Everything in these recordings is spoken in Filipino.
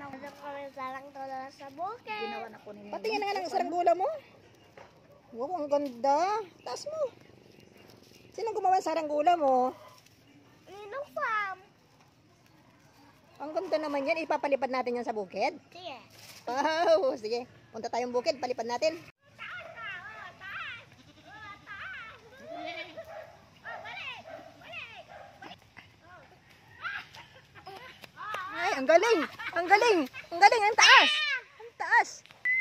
Ano kami sarang tula sa bukid. Ginawa na ko nila. Patingin na nga ng saranggula mo. Wow, ang ganda. Taas mo. Sino gumawa ng saranggula mo? Ninong Farm. Ang ganda naman yan. Ipapalipad natin yan sa bukid. Sige. Wow, sige. Punta tayong bukid. Palipad natin. Ay, ang galing. Ang galing. Ang galing. Ang taas. Ang taas.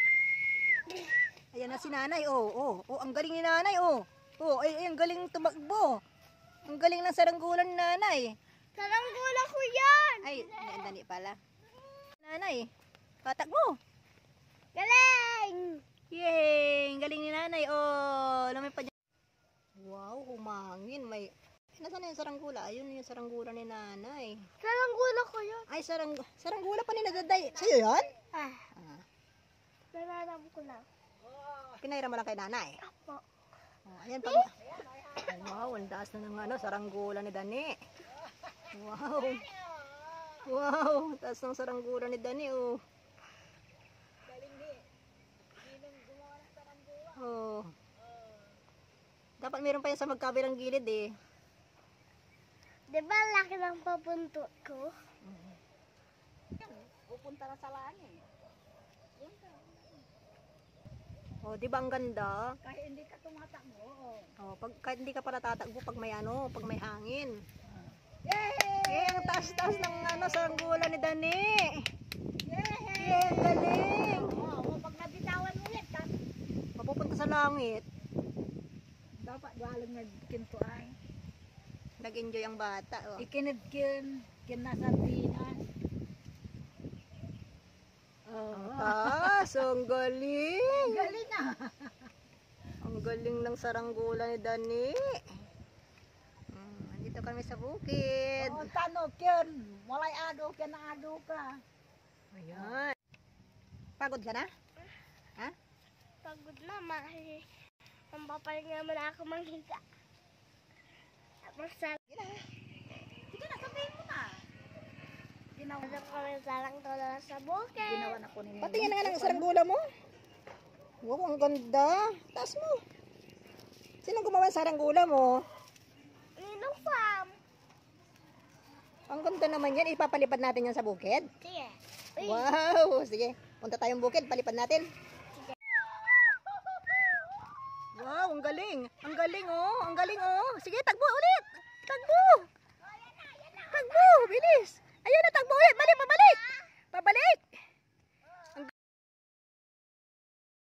Ayan na si nanay. Oh. Ang galing ni nanay. Ay, ang galing tumakbo. Ang galing ng saranggulan ni nanay. Saranggula ko yan. Ay, dali pala. Nanay, patakbo. Galing. Yay! Ang galing ni nanay. Lumipad niya. Wow, humangin. Nasaan na yung saranggula? Ayun yung saranggula ni nanay. Saranggula ko yan. Ay, saranggula pa ni nadaday. Sa'yo yan? Ah. Nanaram ko lang. Pinahira mo lang kay nanay. Apo. Ayan pag... Wow, ang taas na ng saranggula ni Dani. Wow. Wow, taas ng saranggula ni Dani. Dapat meron pa yan sa magkabilang gilid eh. Diba laki ng papuntot ko? Pupunta na sa langit. Di ba ang ganda? Kahit hindi ka tumatakbo. Kahit hindi ka pala tatakbo pag may pag may hangin. Yay! Ang taas-taas ng saranggula ni Dani. Yay! Ang galing. Pag nabitawan ulit, Mapupunta sa langit. dapat walang nagkintuan. Nag-enjoy ang bata. Ikinidkin, kinasardinas. Ang galing. Galing na. Ang galing ng saranggula ni Dani. Andito kami sa bukid. Tanong kin, mulay ado ka. Ayan. Pagod ka na? Ha? Pagod na, ang papalinga mo na ako manghiga. Sige na, sabihin mo na. Ano kami sarang tula sa bukid. Ginawa na ko nila. Patingin na nga ng saranggula mo. Wow, ang ganda. Taas mo. Sino gumawa ng saranggula mo? Ninong Farm. Ang ganda naman yan. Ipapalipad natin yan sa bukid. Sige. Wow, sige. Punta tayong bukid. Palipad natin. Wow, ang galing. Ang galing Ang galing Sige, tagbo ulit. Tagbo. Tagbo, bilis. Ayun na, tagbo ulit. Balik, pabalik. Pabalik.